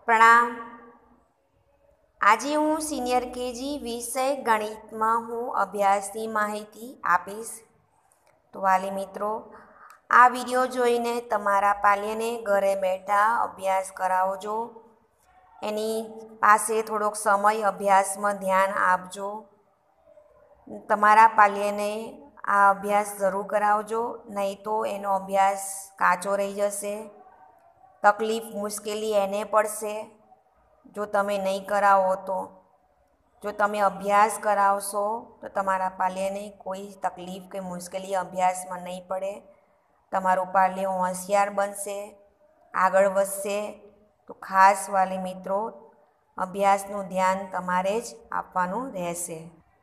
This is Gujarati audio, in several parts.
પ્રણામ। આજે હું સિનિયર કેજી વિષય ગણિતમાં હું અભ્યાસની માહિતી આપીશ। તો વાલી મિત્રો, આ વિડીયો જોઈને તમારા પાલ્યને ઘરે બેઠા અભ્યાસ કરાવજો। એની પાસે થોડોક સમય અભ્યાસમાં ધ્યાન આપજો। તમારા પાલ્યને આ અભ્યાસ જરૂર કરાવજો, નહીં તો એનો અભ્યાસ કાચો રહી જશે। તકલીફ મુશ્કેલી એને પડશે જો તમે નહીં કરાવો તો। જો તમે અભ્યાસ કરાવશો તો તમારા પાલ્યને કોઈ તકલીફ કે મુશ્કેલી અભ્યાસમાં નહીં પડે। તમારું પાલ્ય હોશિયાર બનશે, આગળ વધશે। તો ખાસ વાલી મિત્રો, અભ્યાસનું ધ્યાન તમારે જ આપવાનું રહેશે।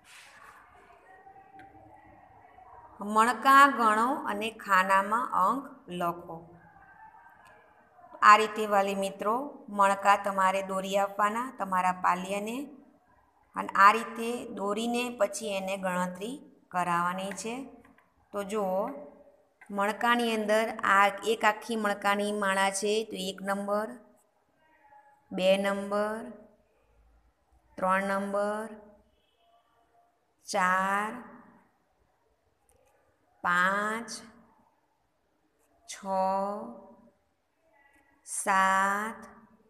મણકા ગણો અને ખાનામાં અંક લખો। આ રીતે વાલી મિત્રો, મણકા તમારે દોરી આપવાના તમારા પાલ્યને, અને આ રીતે દોરીને પછી એને ગણતરી કરાવવાની છે। તો જુઓ, મણકાની અંદર આ એક આખી મણકાની માળા છે। તો 1 નંબર, 2 નંબર, 3 નંબર, 4, 5, 6, 7,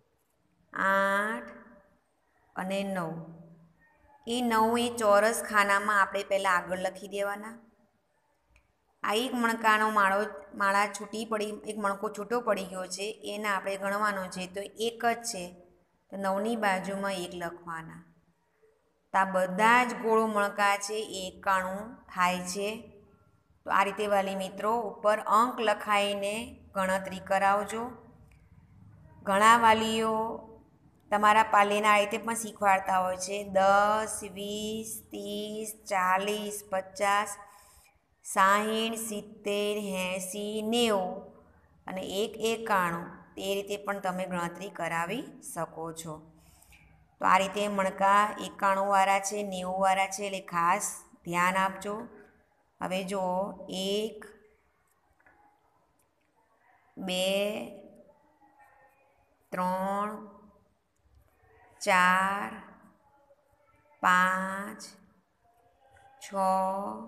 8 અને 9। એ 9 એ ચોરસ ખાનામાં આપણે પહેલાં આગળ લખી દેવાના। આ એક મણકાનો માળા છૂટી પડી, એક મણકો છૂટો પડી ગયો છે, એને આપણે ગણવાનો છે। તો 1 જ છે, તો 9ની બાજુમાં 1 લખવાના। તો આ બધા જ ગોળો મણકા છે એ 91 થાય છે। તો આ રીતે વાલી મિત્રો, ઉપર અંક લખાઈને ગણતરી કરાવજો। ઘણા વાલીઓ તમારા પાલ્યને આ રીતે પણ શીખવાડતા હોય છે। 10, 20, 30, 40, 50, 60, 70, 90 અને 1 91। તે રીતે પણ તમે ગણતરી કરાવી શકો છો। તો આ રીતે મણકા 91 વાળા છે, 90 વાળા છે, એટલે ખાસ ધ્યાન આપજો। હવે જુઓ, 1, 2, 3, 4, 5, 6,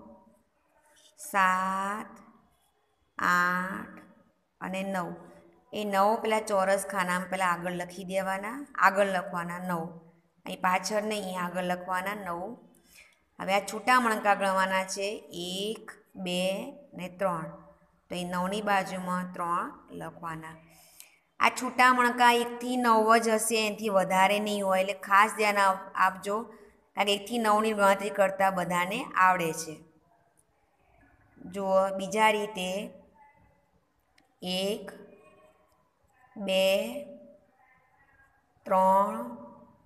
7, 8 અને 9। એ 9 પેલા ચોરસ ખાનામાં પહેલાં આગળ લખી દેવાના, આગળ લખવાના 9, અહીં પાછળ નહીં, અહીં આગળ લખવાના 9। હવે આ છૂટા મણકા ગણવાના છે 1, 2 ને 3। તો એ 9ની બાજુમાં 3 લખવાના। આ છૂટા મણકા 1 થી 9 જ હશે, એનાથી વધારે નહીં હોય, એટલે ખાસ ધ્યાન આપજો, કારણ કે 1 થી 9ની ગણતરી કરતાં બધાને આવડે છે। જુઓ, બીજા રીતે 1, 2, 3,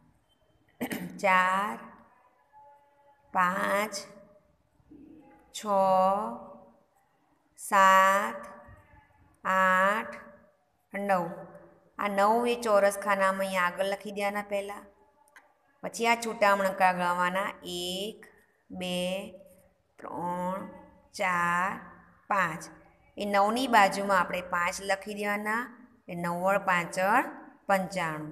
4, 5, 6, 7, 8, 9। આ 9 એ ચોરસ ખાનામાં અહીંયા આગળ લખી દેવાના પહેલાં, પછી આ છૂટા મણકા ગણવાના 1, 2, 3, 4, 5। એ 9ની બાજુમાં આપણે 5 લખી દેવાના, એ 9 5 95।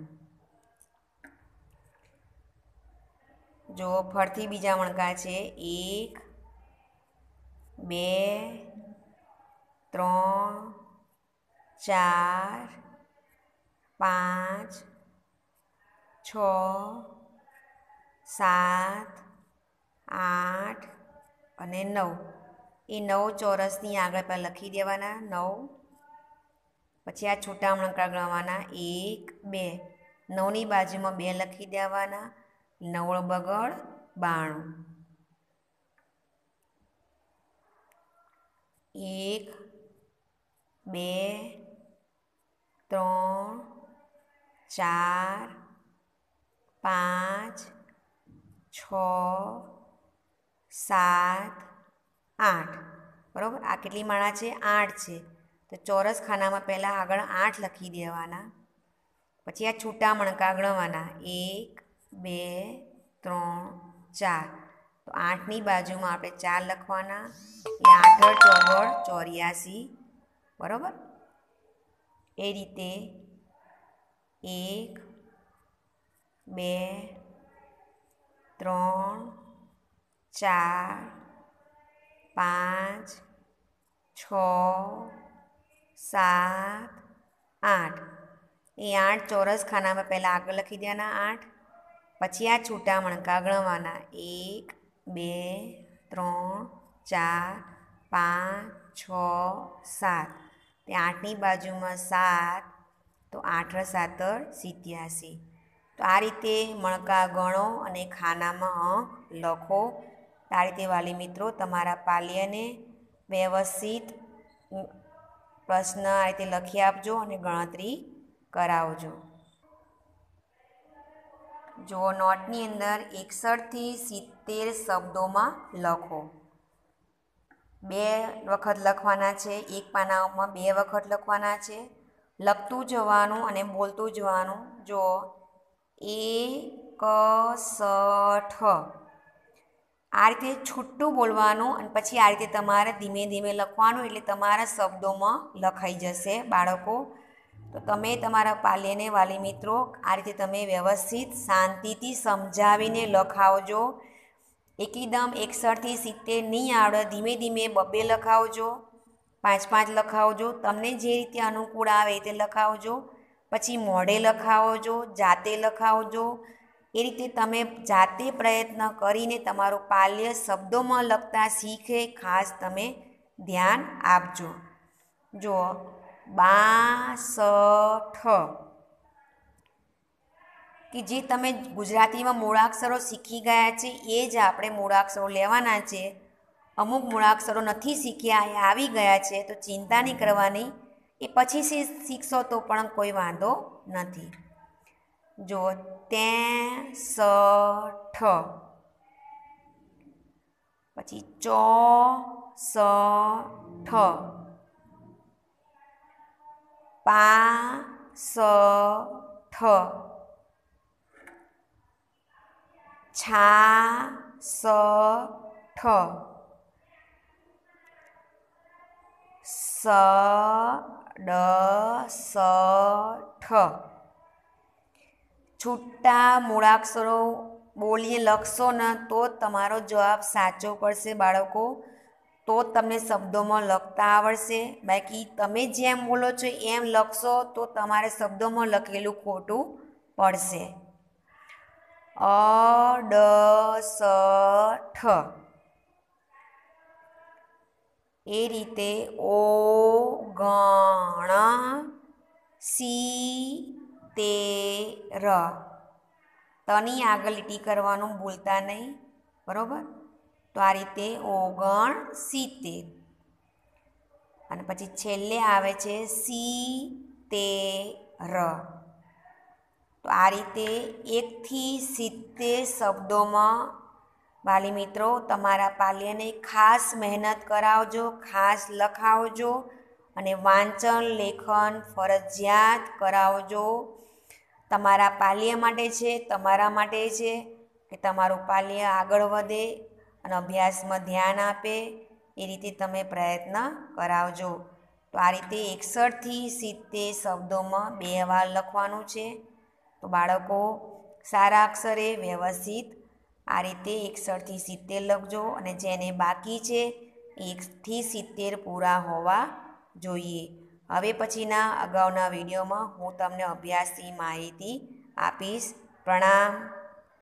જો ફરીથી બીજા મણકા છે 1, 2, 3, 4, 5, 6, 7, 8 અને 9। એ 9 ચોરસની આગળ પહેલાં લખી દેવાના 9, પછી આ છૂટા મણકા ગણવાના 1, 2, 9ની બાજુમાં 2 લખી દેવાના, 9 બગડ 92। 1, 2, 3, 4, 5, 6, 7, 8। બરાબર, આ કેટલી માળા છે? 8 છે। તો ચોરસ ખાનામાં પહેલાં આગળ 8 લખી દેવાના, પછી આ છૂટા મણકા ગણવાના 1, 2, 3, 4। તો 8ની બાજુમાં આપણે 4 લખવાના, એટલે 8 ચોગડ 84। બરાબર, એ રીતે 1, 2 3 4 5 6 7 8 એ 8 ચોરસ ખાનામાં પહેલાં આગળ લખી દેવાના 8 પછી આ છૂટા મણકા ગણવાના 1 2 3 4 5 6 7 તે 8ની બાજુમાં 7 તો 8 7 87 તો આ રીતે મણકા ગણો અને ખાનામાં લખો. આ રીતે વાલી મિત્રો તમારા પાલ્યને વ્યવસ્થિત પ્રશ્ન આ રીતે લખી આપજો અને ગણતરી કરાવજો. જો નોટની અંદર 61 થી 70 શબ્દોમાં લખો. 2 વખત લખવાના છે, એક પાનામાં 2 વખત લખવાના છે. લખતું જવાનું અને બોલતું જવાનું. જો 61 આ રીતે છૂટું બોલવાનું અને પછી આ રીતે તમારે ધીમે ધીમે લખવાનું, એટલે તમારા શબ્દોમાં લખાઈ જશે બાળકો. તો તમે તમારા પાલ્યને વાલી મિત્રો આ રીતે તમે વ્યવસ્થિત શાંતિથી સમજાવીને લખાવજો. એકદમ 61 થી 70 નહીં આવડે, ધીમે ધીમે 2 લખાવજો, 5 લખાવજો. તમને જે રીતે અનુકૂળ આવે તે લખાવજો. પછી મોઢે લખાવજો, જાતે લખાવજો. એ રીતે તમે જાતે પ્રયત્ન કરીને તમારું પાલ્ય શબ્દોમાં લખતા શીખે, ખાસ તમે ધ્યાન આપજો. જો 62 કે જે તમે ગુજરાતીમાં મૂળાક્ષરો શીખી ગયા છે એ જ આપણે મૂળાક્ષરો લેવાના છે. અમુક મૂળાક્ષરો નથી શીખ્યા, એ આવી ગયા છે તો ચિંતા નહીં કરવાની, એ પછી શીખશો તો પણ કોઈ વાંધો નથી. જો 63 પછી 64 65 66 67 છૂટા મૂળાક્ષરો બોલીને લખશો ને તો તમારો જવાબ સાચો પડશે બાળકો, તો તમને શબ્દોમાં લખતા આવડશે. બાકી તમે જેમ બોલો છો એમ લખશો તો તમારે શબ્દોમાં લખેલું ખોટું પડશે. 68 એ રીતે 69 તની આગળ લીટી કરવાનું ભૂલતા નહીં, બરાબર. તો આ રીતે 69 અને પછી છેલ્લે આવે છે 70. તો આ રીતે 1 થી 70 શબ્દોમાં વાલી મિત્રો તમારા પાલ્યને ખાસ મહેનત કરાવજો, ખાસ લખાવજો અને વાંચન લેખન ફરજિયાત કરાવજો. તમારા પાલ્ય માટે છે, તમારા માટે છે કે તમારું પાલ્ય આગળ વધે અને અભ્યાસમાં ધ્યાન આપે, એ રીતે તમે પ્રયત્ન કરાવજો. તો આ રીતે 61 થી 70 શબ્દોમાં 2 વાર લખવાનું છે. તો બાળકો સારા અક્ષરે વ્યવસ્થિત આ રીતે 61 થી 70 લખજો અને જેને બાકી છે 1 થી 70 પૂરા હોવા જોઈએ. હવે પછીના અગાઉના વિડીયોમાં હું તમને અભ્યાસની માહિતી આપીશ. પ્રણામ.